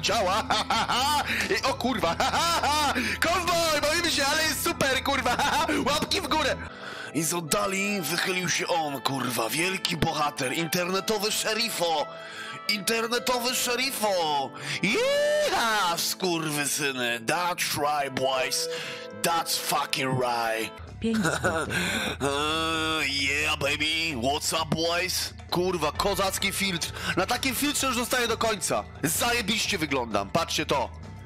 działa, o kurwa, konwoj, bawimy się, ale jest super, kurwa, łapki w górę. I z oddali wychylił się on, kurwa, wielki bohater, internetowy szerifo. Internetowy szerifo! Yeah, skurwysyny! That's right, boys! That's fucking right! 5 złotych. Yeah, baby! What's up, boys? Kurwa, kozacki filtr! Na takim filtrze już zostaję do końca! Zajebiście wyglądam, patrzcie to!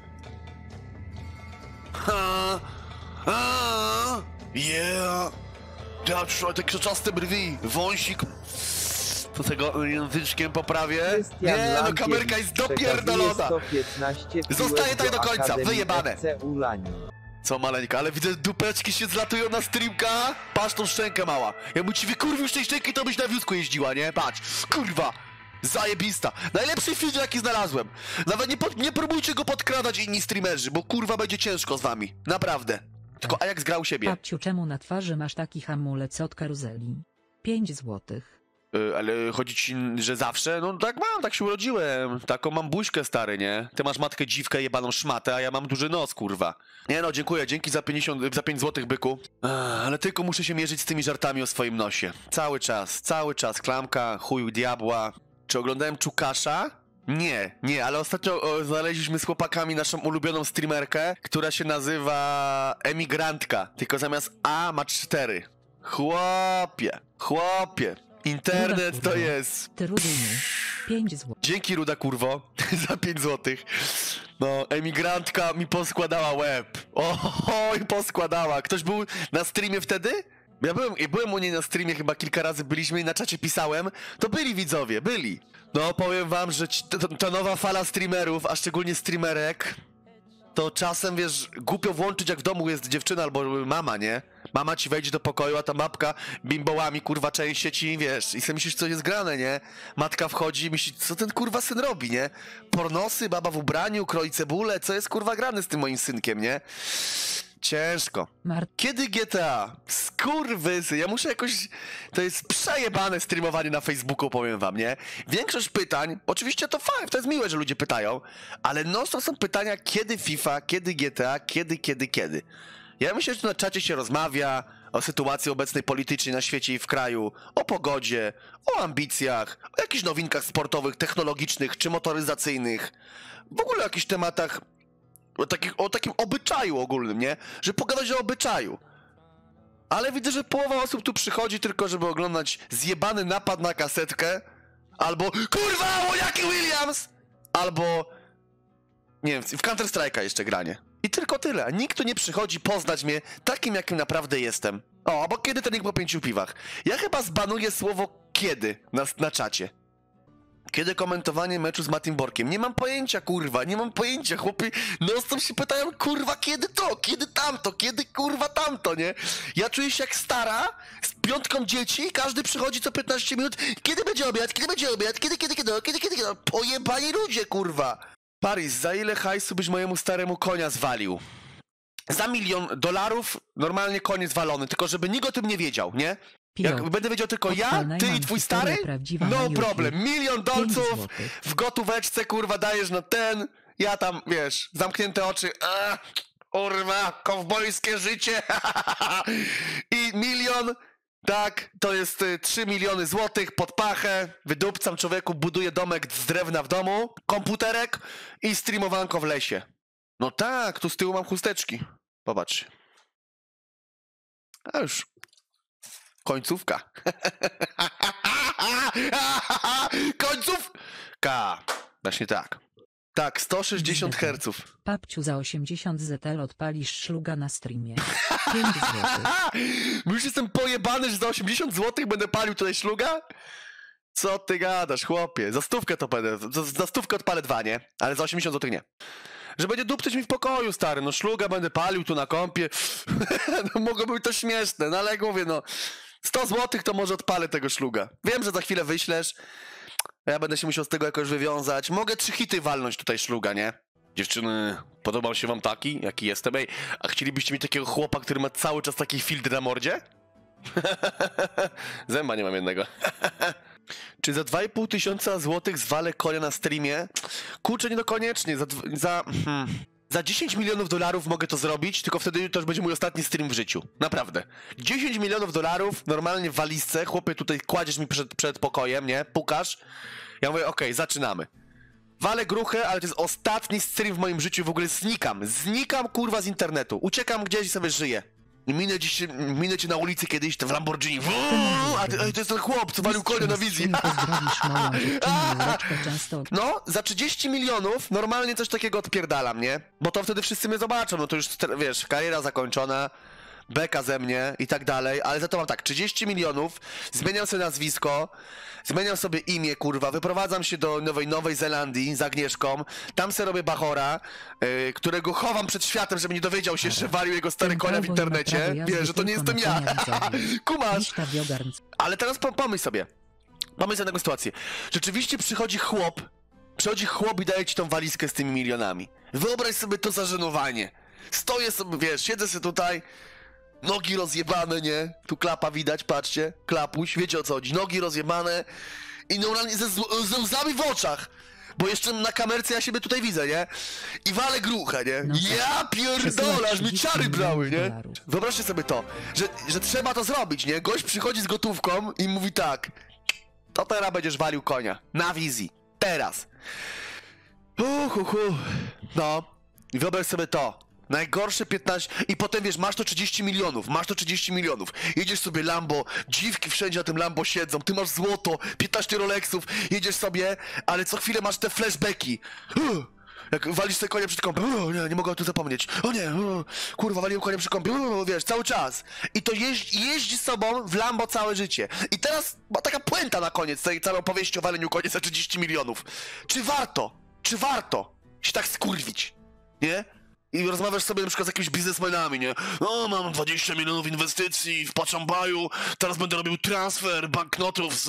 Yeah! That's right, te krzaczaste brwi, wąsik... To tego języczkiem poprawię. Nie, no kamerka jest dopierdolona. Zostaje tak do końca, wyjebane. Co maleńka, ale widzę dupeczki się zlatują na streamka. Patrz tą szczękę mała. Jakby ci wykurwił z tej szczęki, to byś na wózku jeździła, nie? Patrz, kurwa. Zajebista. Najlepszy filtr jaki znalazłem. Nawet nie próbujcie go podkradać inni streamerzy, bo kurwa będzie ciężko z wami. Naprawdę. Tylko a jak zgrał siebie? Babciu, czemu na twarzy masz taki hamulec od karuzeli? 5 złotych. Ale chodzi ci, że zawsze? No tak mam, tak się urodziłem. Taką mam buźkę, stary, nie? Ty masz matkę dziwkę, jebaną szmatę, a ja mam duży nos, kurwa. Nie no, dziękuję, dzięki za 5 złotych, byku. Ale tylko muszę się mierzyć z tymi żartami o swoim nosie. Cały czas, klamka, chuj diabła. Czy oglądałem Czukasza? Nie, ale ostatnio znaleźliśmy z chłopakami naszą ulubioną streamerkę, która się nazywa Emigrantka, tylko zamiast A ma 4. Chłopie. Internet Ruda, to jest... Ty rudynie. 5 zł. Dzięki, ruda kurwo, za 5 złotych. No, emigrantka mi poskładała łeb. Oj, poskładała. Ktoś był na streamie wtedy? Ja byłem u niej na streamie, chyba kilka razy byliśmy i na czacie pisałem. To byli widzowie, byli. No, powiem wam, że ta nowa fala streamerów, a szczególnie streamerek, to czasem, wiesz, głupio włączyć, jak w domu jest dziewczyna albo mama, nie? Mama ci wejdzie do pokoju, a ta babka bimbołami, kurwa, częście ci, wiesz, i sobie myślisz, co jest grane, nie? Matka wchodzi i myśli, co ten, kurwa, syn robi, nie? Pornosy, baba w ubraniu, kroi cebulę, co jest, kurwa, grane z tym moim synkiem, nie? Ciężko. Kiedy GTA? Skurwysy, ja muszę jakoś... To jest przejebane streamowanie na Facebooku, powiem wam, nie? Większość pytań, oczywiście to fajne, to jest miłe, że ludzie pytają, ale no to są pytania, kiedy FIFA, kiedy GTA, kiedy. Ja myślę, że tu na czacie się rozmawia o sytuacji obecnej politycznej na świecie i w kraju, o pogodzie, o ambicjach, o jakichś nowinkach sportowych, technologicznych czy motoryzacyjnych, w ogóle o jakichś tematach, o takim obyczaju ogólnym, nie? Że pogadać o obyczaju. Ale widzę, że połowa osób tu przychodzi tylko, żeby oglądać zjebany napad na kasetkę, albo kurwa, jaki Williams! Albo, nie wiem, w Counter-Strike'a jeszcze granie. I tylko tyle, a nikt tu nie przychodzi poznać mnie takim, jakim naprawdę jestem. O, bo kiedy to nikt po 5 piwach? Ja chyba zbanuję słowo kiedy na czacie. Kiedy komentowanie meczu z Matim Borkiem? Nie mam pojęcia, kurwa, nie mam pojęcia, chłopy non-stop się pytają, kurwa, kiedy to, kiedy tamto, kiedy, kurwa, tamto, nie? Ja czuję się jak stara, z 5 dzieci, każdy przychodzi co 15 minut, kiedy będzie obiad, kiedy, pojebani ludzie, kurwa. Paris, za ile hajsu byś mojemu staremu konia zwalił? Za $1 000 000 normalnie koniec walony, tylko żeby nikt o tym nie wiedział, nie? Jak będę wiedział tylko ja, ty i twój stary, no problem. $1 000 000 w gotóweczce, kurwa, dajesz na ten, ja tam, wiesz, zamknięte oczy, kurwa, kowbojskie życie, i 1 000 000, tak, to jest 3 miliony złotych pod pachę, wydupcam człowieku, buduję domek z drewna w domu, komputerek i streamowanko w lesie. No tak, tu z tyłu mam chusteczki, popatrz. A już... Końcówka. Końcówka. Właśnie tak. Tak, 160 Hz. Babciu, za 80 ZL odpalisz szluga na streamie. 5 złotych. Już jestem pojebany, że za 80 zł będę palił tutaj szluga? Co ty gadasz, chłopie? Za 100 to będę. Za 100 odpalę 2, nie? Ale za 80 zł nie. Że będzie dupczyć mi w pokoju, stary. No szluga będę palił tu na kąpie. No mogłoby być to śmieszne, no ale jak mówię, no 100 zł to może odpalę tego szluga. Wiem, że za chwilę wyślesz. Ja będę się musiał z tego jakoś wywiązać. Mogę 3 hity walnąć tutaj szluga, nie? Dziewczyny, podobał się wam taki, jaki jestem? Ej, a chcielibyście mieć takiego chłopa, który ma cały czas taki filtr na mordzie? Zęba nie mam jednego. Czy za 2,5 tysiąca złotych zwalę konia na streamie? Kurczę, nie koniecznie. Za 10 milionów dolarów mogę to zrobić, tylko wtedy to już będzie mój ostatni stream w życiu. Naprawdę. 10 milionów dolarów normalnie w walizce, chłopie tutaj kładziesz mi przed pokojem, nie? Pukasz. Ja mówię, okej, zaczynamy. Walę gruchę, ale to jest ostatni stream w moim życiu, w ogóle znikam. Znikam, kurwa, z internetu. Uciekam gdzieś i sobie żyję. Minę cię na ulicy kiedyś, to w Lamborghini. A to jest ten chłop, co walił konia na wizji. No, za 30 milionów normalnie coś takiego odpierdalam, nie? Bo to wtedy wszyscy mnie zobaczą, no to już, wiesz, kariera zakończona, beka ze mnie i tak dalej, ale za to mam tak, 30 milionów, zmieniam sobie nazwisko, zmieniam sobie imię, kurwa, wyprowadzam się do Nowej Zelandii z Agnieszką, tam se robię bachora, którego chowam przed światem, żeby nie dowiedział się, że walił jego stary konia w internecie, wiesz, że to nie jestem ja, kumasz, ale teraz pomyśl sobie na taką sytuację, rzeczywiście przychodzi chłop i daje ci tą walizkę z tymi milionami, wyobraź sobie to zażenowanie, stoję sobie, wiesz, siedzę sobie tutaj, nogi rozjebane, nie? Tu klapa widać, patrzcie. Klapuś, wiecie o co chodzi. Nogi rozjebane i normalnie ze łzami w oczach. Bo jeszcze na kamerce ja siebie tutaj widzę, nie? I walę gruchę, nie? No tak. Ja pierdolę, aż mi czary brały, nie? Wyobraźcie sobie to, że trzeba to zrobić, nie? Gość przychodzi z gotówką i mówi tak. To teraz będziesz walił konia. Na wizji. Teraz. No. I wyobraź sobie to. Najgorsze 15... I potem, wiesz, masz to 30 milionów. Jedziesz sobie Lambo, dziwki wszędzie na tym Lambo siedzą, ty masz złoto, 15 Rolexów, jedziesz sobie, ale co chwilę masz te flashbacki. Jak walisz sobie konia przy kąpie, nie mogę o tym zapomnieć. O nie, kurwa, waliłem konia przy kąpie, wiesz, cały czas. I to jeździ z sobą w Lambo całe życie. I teraz taka puenta na koniec tej całej opowieści o waleniu konia za 30 milionów. Czy warto się tak skurwić, nie? I rozmawiasz sobie na przykład z jakimiś biznesmenami, nie? O, mam 20 milionów inwestycji w Pachambayu, teraz będę robił transfer banknotów z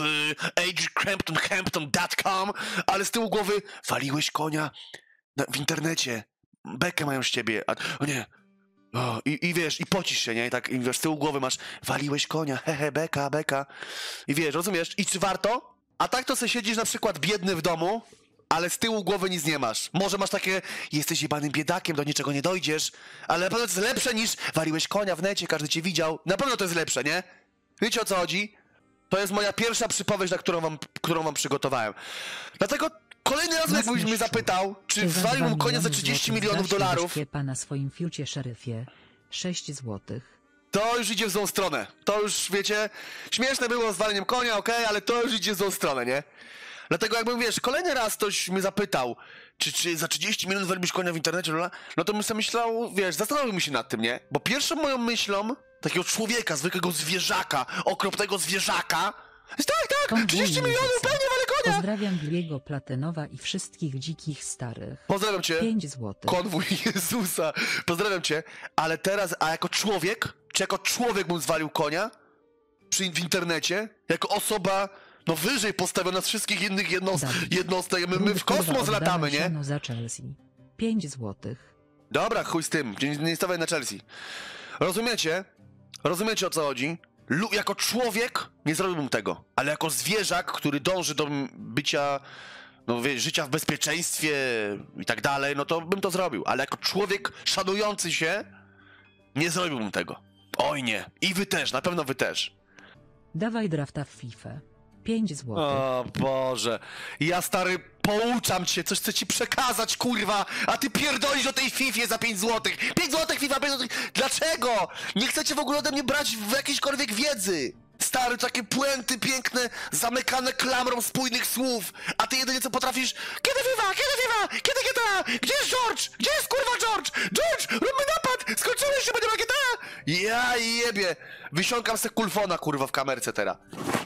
agecramptonhampton.com, ale z tyłu głowy waliłeś konia w internecie, bekę mają z ciebie, o nie, i wiesz, i pocisz się, nie? I tak, i wiesz, z tyłu głowy masz, waliłeś konia, hehe, beka, i wiesz, rozumiesz? I czy warto? A tak to sobie siedzisz na przykład biedny w domu, ale z tyłu głowy nic nie masz. Może masz takie, jesteś jebanym biedakiem, do niczego nie dojdziesz, ale na pewno to jest lepsze niż waliłeś konia w necie, każdy cię widział. Na pewno to jest lepsze, nie? Wiecie o co chodzi? To jest moja pierwsza przypowieść, którą wam przygotowałem. Dlatego kolejny raz, jakbyś mnie zapytał, czy zwaliłbym konia za 30 milionów dolarów... na swoim fiucie szeryfie. 6 złotych. To już idzie w złą stronę. To już, wiecie, śmieszne było z waleniem konia, okej, ale to już idzie w złą stronę, nie? Dlatego jakbym, wiesz, kolejny raz ktoś mnie zapytał, czy za 30 milionów walibyś konia w internecie, no to bym sobie myślał, wiesz, zastanowiłbym się nad tym, nie? Bo pierwszą moją myślą, takiego człowieka, zwykłego zwierzaka, okropnego zwierzaka, jest tak, 30 milionów, pewnie walę konia! Pozdrawiam Billiego Platynowa i wszystkich dzikich starych. Pozdrawiam cię. 5 złotych. Konwój Jezusa. Pozdrawiam cię. Ale teraz, a jako człowiek, czy jako człowiek bym zwalił konia w internecie, jako osoba... No wyżej postawiona z wszystkich innych jednostek. My w kosmos latamy, nie? No za Chelsea. 5 złotych. Dobra, chuj z tym. Nie stawiaj na Chelsea. Rozumiecie? Rozumiecie o co chodzi? Jako człowiek nie zrobiłbym tego. Ale jako zwierzak, który dąży do bycia... No wiesz, życia w bezpieczeństwie i tak dalej, no to bym to zrobił. Ale jako człowiek szanujący się, nie zrobiłbym tego. Oj nie. I wy też, na pewno wy też. Dawaj drafta w FIFA. 5 złotych. O Boże, ja stary pouczam cię, coś chcę ci przekazać, kurwa, a ty pierdolisz o tej Fifie za 5 złotych. 5 złotych FIFA, 5 złotych. Dlaczego? Nie chcecie w ogóle ode mnie brać w jakiejśkolwiek wiedzy. Stary, takie puenty piękne, zamykane klamrą spójnych słów, a ty jedynie co potrafisz... Kiedy FIFA? Kiedy GTA? Gdzie jest George? Gdzie jest kurwa George? George, róbmy napad! Skończyłeś się, będzie GTA? Ja jebie, wysiąkam se kulfona, kurwa, w kamerce teraz.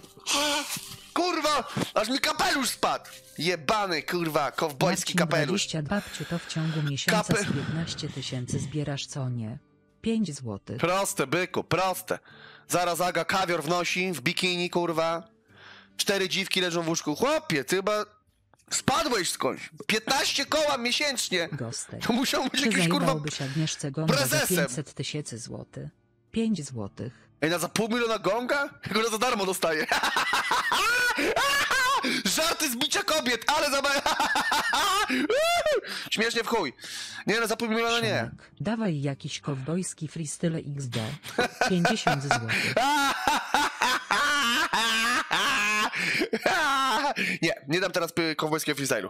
Kurwa, aż mi kapelusz spadł. Jebany, kurwa, kowbojski kapelusz. 20 babciu, to w ciągu miesiąca z 15 tysięcy zbierasz co nie? 5 złotych. Proste, byku, proste. Zaraz Aga kawior wnosi, w bikini, kurwa. 4 dziwki leżą w łóżku. Chłopie, ty chyba spadłeś skądś. 15 koła miesięcznie. Gostek. To musiał być jakiś, kurwa, Agnieszce Gonga za prezesem. 500 tysięcy złotych. 5 złotych. Ej, na za $500 000 gonga? Ja go za darmo dostaję. Żarty z bicia kobiet, ale śmiesznie w chuj. Nie, no za $500 000 nie. Szymek, dawaj jakiś kowbojski freestyle XD. 50 zł. Nie dam teraz kowbojskiego freestylu.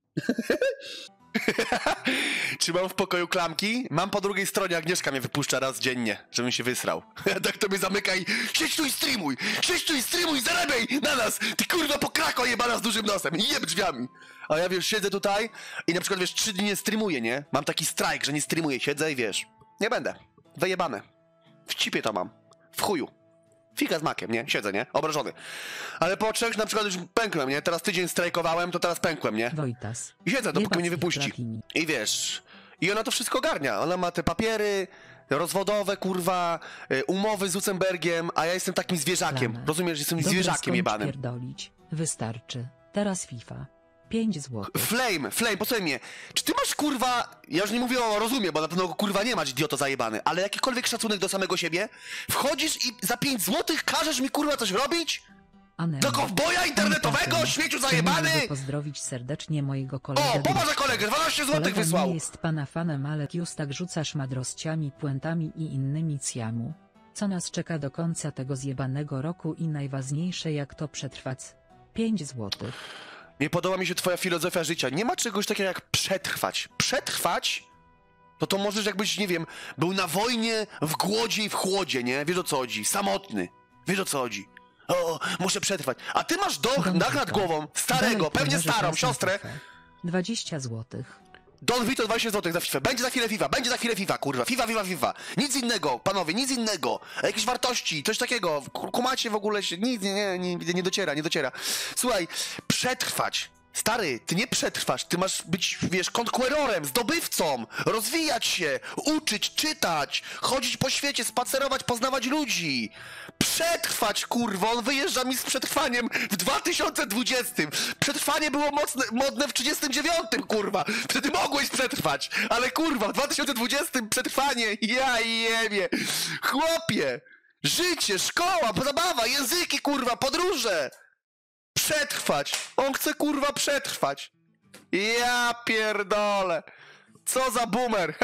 Czy mam w pokoju klamki? Mam po drugiej stronie, Agnieszka mnie wypuszcza raz dziennie, żebym się wysrał. Tak to mnie zamyka i siedź tu i streamuj, zarabiaj na nas! Ty kurwa pokrako jebana z dużym nosem i jeb drzwiami. A ja wiesz, siedzę tutaj i na przykład wiesz, 3 dni nie streamuję, nie? Mam taki strajk, że nie streamuję, siedzę i wiesz, nie będę. Wyjebane. W cipie to mam. W chuju. Fika z makiem, nie? Siedzę, nie? Obrażony. Ale po 3 na przykład już pękłem, nie? Teraz tydzień strajkowałem, to teraz pękłem, nie? Wojtas. I siedzę, dopóki mnie nie wypuści. I wiesz, i ona to wszystko ogarnia. Ona ma te papiery rozwodowe, kurwa, umowy z Luxemburgiem, a ja jestem takim zwierzakiem. Plana. Rozumiesz, jestem Dobra, zwierzakiem jebanym. pierdolić. Wystarczy. Teraz FIFA. 5 zł. Flame, posłuchaj mnie. Czy ty masz, kurwa, ja już nie mówię o rozumie, bo na pewno kurwa nie masz, idioto zajebany, ale jakikolwiek szacunek do samego siebie? Wchodzisz i za 5 zł każesz mi, kurwa, coś robić? Do kowboja internetowego, śmieciu zajebany! Chcę pozdrowić serdecznie mojego kolegę. O, popatrz za kolegę, 12 zł wysłał! Nie jest pana fanem, ale już tak rzucasz madrosciami, puentami i innymi ciamu. Co nas czeka do końca tego zjebanego roku i najważniejsze, jak to przetrwać. 5 zł. Nie podoba mi się twoja filozofia życia. Nie ma czegoś takiego jak przetrwać. Przetrwać? To możesz jakbyś, nie wiem, był na wojnie, w głodzie i w chłodzie, nie? Wiesz o co chodzi? Samotny. Wiesz o co chodzi? O, muszę przetrwać. A ty masz dach nad głową, starego, pewnie starą, siostrę. 20 zł. Don Vito 20 zł za FIFA. Będzie za chwilę FIFA, kurwa. FIFA. Nic innego, panowie, nic innego. Jakieś wartości, coś takiego. Kumacie w ogóle się, nic, nie dociera. Słuchaj, przetrwać. Stary, ty nie przetrwasz, ty masz być, wiesz, konkurorem, zdobywcą, rozwijać się, uczyć, czytać, chodzić po świecie, spacerować, poznawać ludzi. Przetrwać, kurwa, on wyjeżdża mi z przetrwaniem w 2020. Przetrwanie było modne w 39, kurwa. Wtedy mogłeś przetrwać, ale kurwa, w 2020 przetrwanie, ja jebie. Chłopie, życie, szkoła, zabawa, języki, kurwa, podróże. Przetrwać! On chce, kurwa, przetrwać! Ja pierdolę! Co za boomer!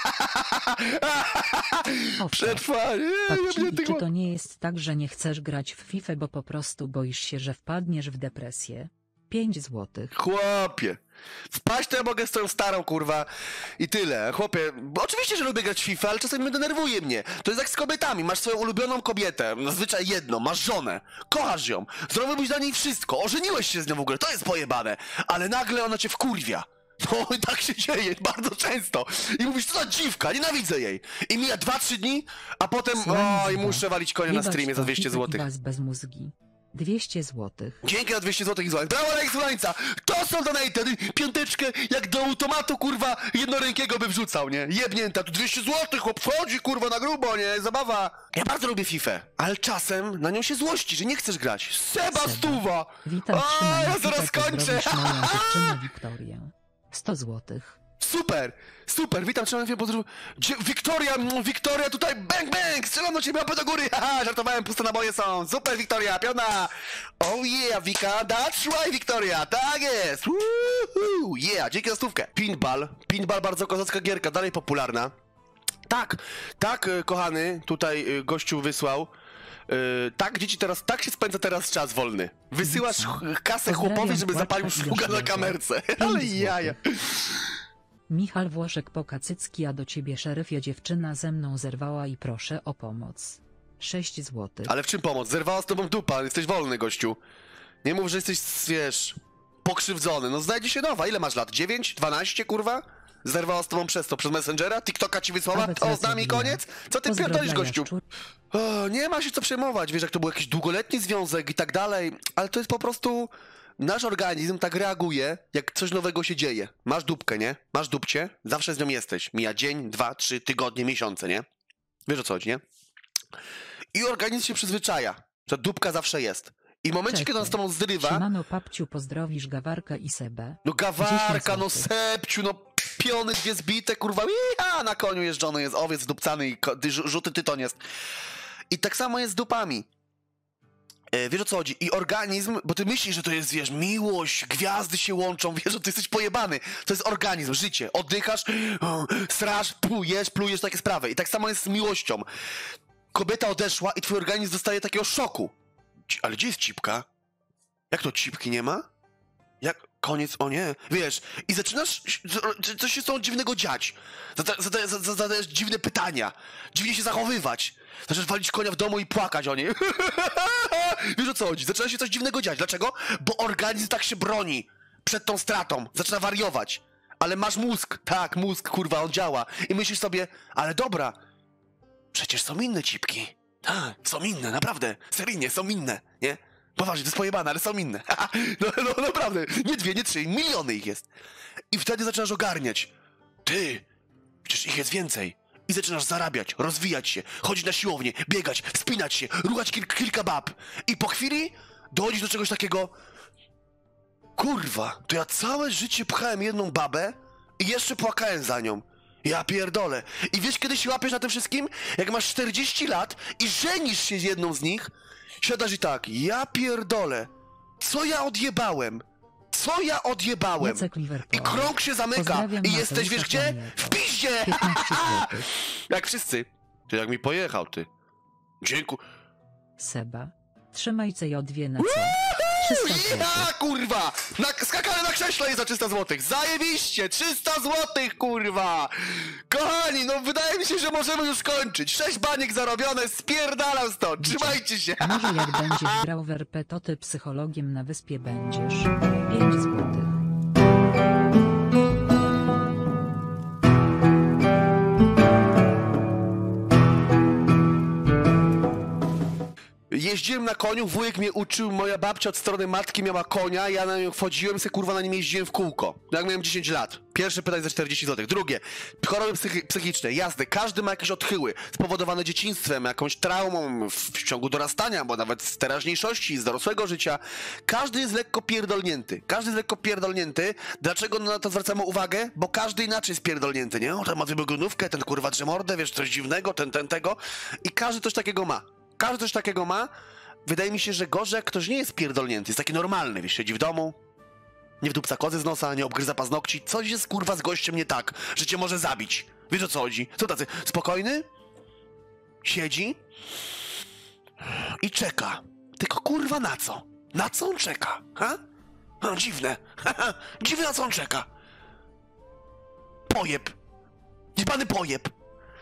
Przetrwanie! Czy to nie jest tak, że nie chcesz grać w FIFA, bo po prostu boisz się, że wpadniesz w depresję? 5 zł. Chłopie! Wpaść to ja mogę z tą starą, kurwa, i tyle. Chłopie, oczywiście, że lubię grać w FIFA, ale czasami denerwuje mnie. To jest jak z kobietami. Masz swoją ulubioną kobietę, zazwyczaj jedną, masz żonę, kochasz ją, zrobiłbyś dla niej wszystko, ożeniłeś się z nią w ogóle, to jest pojebane, ale nagle ona cię wkurwia. No i tak się dzieje bardzo często. I mówisz, co za dziwka, nienawidzę jej. I mija 2-3 dni, a potem, oj, muszę walić konia na streamie za 200 zł. Bez mózgi. 200 zł. Dzięki za 200 zł i złotych. Brawo, Alex Słońca! To są donaty! Piąteczkę jak do automatu, kurwa, jednorękiego by wrzucał, nie? Jebnięta, tu 200 zł, chłop wchodzi, kurwa, na grubo, nie? Zabawa. Ja bardzo lubię FIFA, ale czasem na nią się złości, że nie chcesz grać. Seba stuwa! Witam, o, ja zaraz kończę! Moją dziewczynę Wiktorię. 100 zł. Super, witam, trzymam chwilę pozdrowienia. Wiktoria tutaj, bang, strzelam do ciebie, łapę do góry, haha, żartowałem, puste naboje są, super, Wiktoria, piona, oh yeah, Wika, that's right, Wiktoria, tak jest, woohoo, yeah, dzięki za stówkę. Pinball, bardzo kozacka gierka, dalej popularna. Tak, kochany, tutaj gościu wysłał. Tak, dzieci teraz, tak się spędza teraz czas wolny. Wysyłasz kasę chłopowi, żeby zapalił szluga na kamerce. Ale jaja. Michal Włoszek Pokacycki, a do ciebie szeryfie dziewczyna ze mną zerwała i proszę o pomoc. 6 zł. Ale w czym pomoc? Zerwała z tobą dupa, jesteś wolny, gościu. Nie mów, że jesteś, wiesz, pokrzywdzony. No znajdzie się nowa. Ile masz lat? 9? 12, kurwa? Zerwała z tobą przez Messengera? TikToka ci wysłała? O, z nami koniec? Co ty pierdolisz, gościu? O, nie ma się co przejmować, wiesz, jak to był jakiś długoletni związek i tak dalej, ale to jest po prostu... Nasz organizm tak reaguje, jak coś nowego się dzieje. Masz dupkę, nie? Masz dupcie, zawsze z nią jesteś. Mija dzień, 2, 3 tygodnie, miesiące, nie? Wiesz o co chodzi, nie? I organizm się przyzwyczaja, że dupka zawsze jest. I w momencie, kiedy on z tobą zrywa... Siemano, papciu, pozdrowisz Gawarka i Sebę. No Gawarka, no Sepciu, no piony 2 zbite, kurwa, na koniu jeżdżony jest owiec dupcany i rzuty tyton jest. I tak samo jest z dupami. Wiesz o co chodzi? I organizm, bo ty myślisz, że to jest, wiesz, miłość, gwiazdy się łączą, wiesz, że ty jesteś pojebany. To jest organizm, życie. Oddychasz, srasz, plujesz, takie sprawy. I tak samo jest z miłością. Kobieta odeszła i twój organizm dostaje takiego szoku. Ale gdzie jest cipka? Jak to cipki nie ma? Jak? Koniec, o nie. Wiesz, i zaczynasz, coś się z tą dziwnego dziać. Zadajesz dziwne pytania. Dziwnie się zachowywać. Zaczynasz walić konia w domu i płakać o niej. Wiesz o co chodzi? Zaczyna się coś dziwnego dziać. Dlaczego? Bo organizm tak się broni przed tą stratą. Zaczyna wariować. Ale masz mózg. Tak, mózg, kurwa, on działa. I myślisz sobie, ale dobra, przecież są inne cipki. Tak, są inne, naprawdę. Seryjnie, są inne, nie? Poważnie, to jest pojebane, ale są inne. No naprawdę, nie 2, nie 3, miliony ich jest. I wtedy zaczynasz ogarniać. Ty, przecież ich jest więcej. I zaczynasz zarabiać, rozwijać się, chodzić na siłownię, biegać, wspinać się, ruchać kilka bab. I po chwili dochodzisz do czegoś takiego... Kurwa, to ja całe życie pchałem jedną babę i jeszcze płakałem za nią. Ja pierdolę. I wiesz, kiedy się łapiesz na tym wszystkim? Jak masz 40 lat i żenisz się z jedną z nich, siadasz i tak, ja pierdolę. Co ja odjebałem? Co ja odjebałem? I krąg się zamyka. I jesteś, wiesz gdzie? W piździe! Jak wszyscy. Ty jak mi pojechał, ty. Dziękuję. Seba, trzymaj CJ2 na co? 300 Ja, kurwa! Skakane na krześle jest za 300 złotych. Zajebiście! 300 złotych, kurwa! Kochani, no wydaje mi się, że możemy już kończyć. 6 baniek zarobione, spierdalam stąd. Trzymajcie się! Może jak będziesz grał w RP, to ty psychologiem na wyspie będziesz. 5 złotych. Jeździłem na koniu, wujek mnie uczył, moja babcia od strony matki miała konia, ja na nią wchodziłem, se kurwa na nim jeździłem w kółko. Jak miałem 10 lat. Pierwsze pytanie za 40 zł. Drugie, choroby psychiczne, jasne, każdy ma jakieś odchyły spowodowane dzieciństwem, jakąś traumą w ciągu dorastania, bo nawet z teraźniejszości, z dorosłego życia. Każdy jest lekko pierdolnięty. Każdy jest lekko pierdolnięty. Dlaczego na to zwracamy uwagę? Bo każdy inaczej jest pierdolnięty, nie? O, ten ma wybugonówkę, ten kurwa drze mordę, wiesz, coś dziwnego, ten tego. I każdy coś takiego ma. Każdy coś takiego ma. Wydaje mi się, że gorzej jak ktoś nie jest pierdolnięty, jest taki normalny, wiesz, siedzi w domu, nie wdupca kozy z nosa, nie obgryza paznokci, coś jest kurwa z gościem nie tak, że cię może zabić. Wiesz o co chodzi? Co tacy? Spokojny? Siedzi i czeka. Tylko kurwa na co? Na co on czeka? Ha? No, dziwne. Dziwne, na co on czeka. Pojeb. Dziwny pojeb.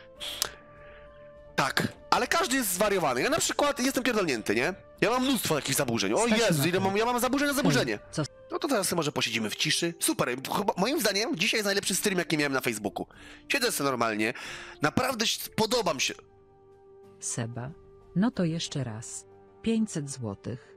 Tak, ale każdy jest zwariowany. Ja na przykład jestem pierdolnięty, nie? Ja mam mnóstwo takich zaburzeń. O Jezu, ile ja mam zaburzeń na zaburzenie. No to teraz może posiedzimy w ciszy. Super, chyba, moim zdaniem dzisiaj jest najlepszy stream, jaki miałem na Facebooku. Siedzę sobie normalnie, naprawdę podobam się. Seba, no to jeszcze raz. 500 złotych.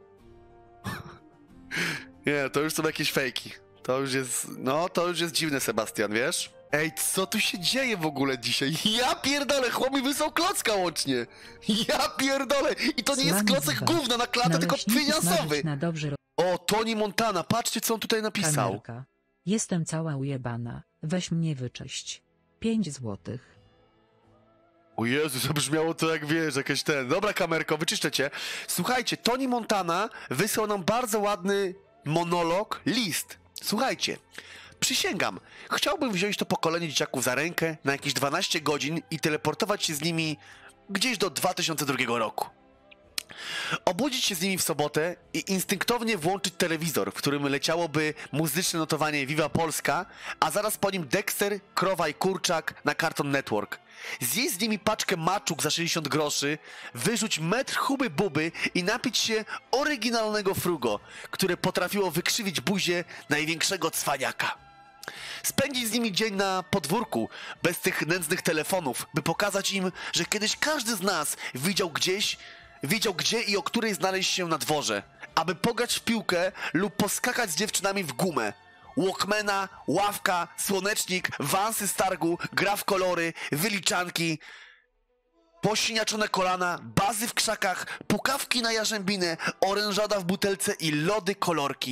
Nie, to już są jakieś fejki. To już jest, no to już jest dziwne, Sebastian, wiesz? Ej, co tu się dzieje w ogóle dzisiaj? Ja pierdolę, chłop mi wysłał klocka łącznie. Ja pierdolę. I to nie jest klocek gówna na klatę, tylko finansowy. O, Tony Montana, patrzcie, co on tutaj napisał. Kamerka. Jestem cała ujebana, weź mnie wycześć. 5 złotych. O Jezu, zabrzmiało to jak wiesz, jakieś ten... Dobra, kamerko, wyczyszczę cię. Słuchajcie, Tony Montana wysłał nam bardzo ładny monolog, list. Słuchajcie, przysięgam, chciałbym wziąć to pokolenie dzieciaków za rękę na jakieś 12 godzin i teleportować się z nimi gdzieś do 2002 roku. Obudzić się z nimi w sobotę i instynktownie włączyć telewizor, w którym leciałoby muzyczne notowanie Viva Polska, a zaraz po nim Dexter, Krowa i Kurczak na Cartoon Network. Zjeść z nimi paczkę maczug za 60 groszy, wyrzuć metr huby buby i napić się oryginalnego frugo, które potrafiło wykrzywić buzię największego cwaniaka. Spędzić z nimi dzień na podwórku, bez tych nędznych telefonów, by pokazać im, że kiedyś każdy z nas wiedział gdzie i o której znaleźć się na dworze, aby pograć w piłkę lub poskakać z dziewczynami w gumę. Walkmana, ławka, słonecznik, wansy z targu, gra w kolory, wyliczanki, posiniaczone kolana, bazy w krzakach, pukawki na jarzębinę, orężada w butelce i lody kolorki.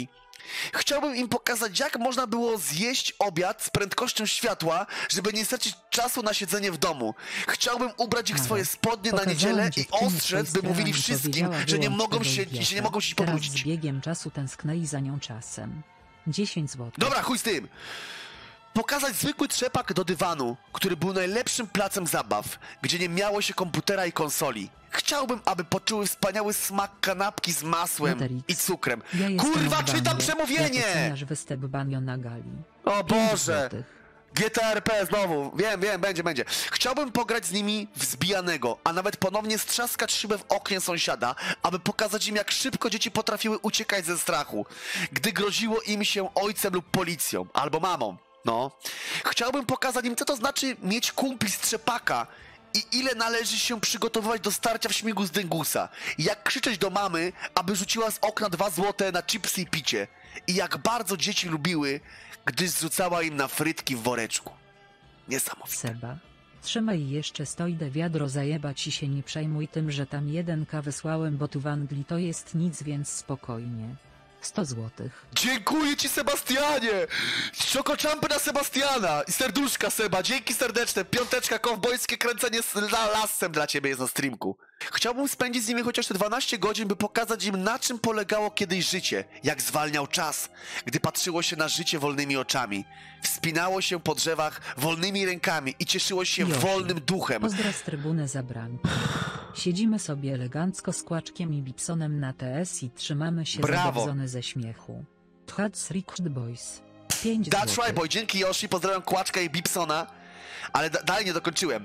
Chciałbym im pokazać, jak można było zjeść obiad z prędkością światła, żeby nie stracić czasu na siedzenie w domu. Chciałbym ubrać ich w swoje spodnie na niedzielę i ostrzec, by mówili wszystkim, że nie mogą się pobrudzić. Teraz z biegiem czasu tęsknęli za nią czasem. 10 zł. Dobra, chuj z tym! Pokazać zwykły trzepak do dywanu, który był najlepszym placem zabaw, gdzie nie miało się komputera i konsoli. Chciałbym, aby poczuły wspaniały smak kanapki z masłem i cukrem. Kurwa, czytam przemówienie! Jak oceniasz występ Banio na gali? O 5 Boże! złotych. GTA RP znowu, wiem, będzie. Chciałbym pograć z nimi w zbijanego, a nawet ponownie strzaskać szybę w oknie sąsiada, aby pokazać im, jak szybko dzieci potrafiły uciekać ze strachu, gdy groziło im się ojcem lub policją, albo mamą. No. Chciałbym pokazać im, co to znaczy mieć kumpli z trzepaka i ile należy się przygotowywać do starcia w śmigu z dyngusa. I jak krzyczeć do mamy, aby rzuciła z okna 2 złote na chipsy i picie. I jak bardzo dzieci lubiły, gdy zrzucała im na frytki w woreczku. Niesamowite. Seba. Trzymaj jeszcze stojdę wiadro, zajeba ci się, nie przejmuj tym, że tam 1K wysłałem, bo tu w Anglii to jest nic, więc spokojnie. 100 złotych. Dziękuję ci, Sebastianie! Czokochampy na Sebastiana! I serduszka, Seba, dzięki serdeczne. 5 kowbojskie kręcenie z lasem dla ciebie jest na streamku. Chciałbym spędzić z nimi chociaż te 12 godzin, by pokazać im, na czym polegało kiedyś życie. Jak zwalniał czas, gdy patrzyło się na życie wolnymi oczami. Wspinało się po drzewach wolnymi rękami i cieszyło się Josi. wolnym duchem. Pozdra z trybuny za bramkę. Siedzimy sobie elegancko z Kłaczkiem i Bipsonem na TS i trzymamy się zadowolone ze śmiechu. That's Rickard Boys. 5 That's złotych. right, boy. Dzięki, Yoshi. Pozdrawiam Kłaczka i Bipsona. Ale dalej nie dokończyłem.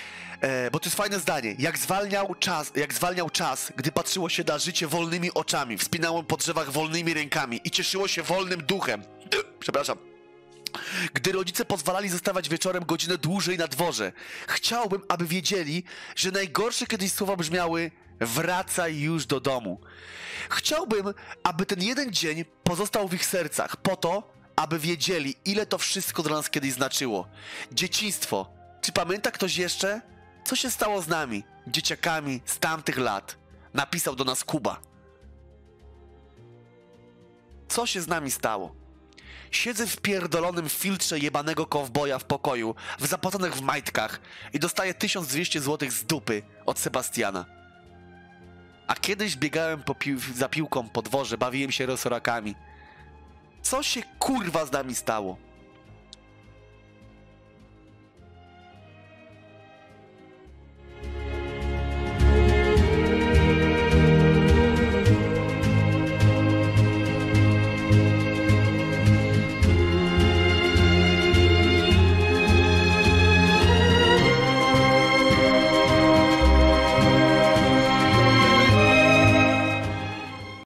Bo to jest fajne zdanie. Jak zwalniał czas, gdy patrzyło się na życie wolnymi oczami, wspinało po drzewach wolnymi rękami i cieszyło się wolnym duchem. Przepraszam. Gdy rodzice pozwalali zostawać wieczorem godzinę dłużej na dworze. Chciałbym, aby wiedzieli, że najgorsze kiedyś słowa brzmiały: wracaj już do domu. Chciałbym, aby ten jeden dzień pozostał w ich sercach, po to, aby wiedzieli, ile to wszystko dla nas kiedyś znaczyło. Dzieciństwo. Czy pamięta ktoś jeszcze? Co się stało z nami, dzieciakami z tamtych lat? Napisał do nas Kuba. Co się z nami stało? Siedzę w pierdolonym filtrze jebanego kowboja w pokoju, w zapłaconych w majtkach i dostaję 1200 zł z dupy od Sebastiana. A kiedyś biegałem za piłką po dworze, bawiłem się rosorakami. Co się kurwa z nami stało?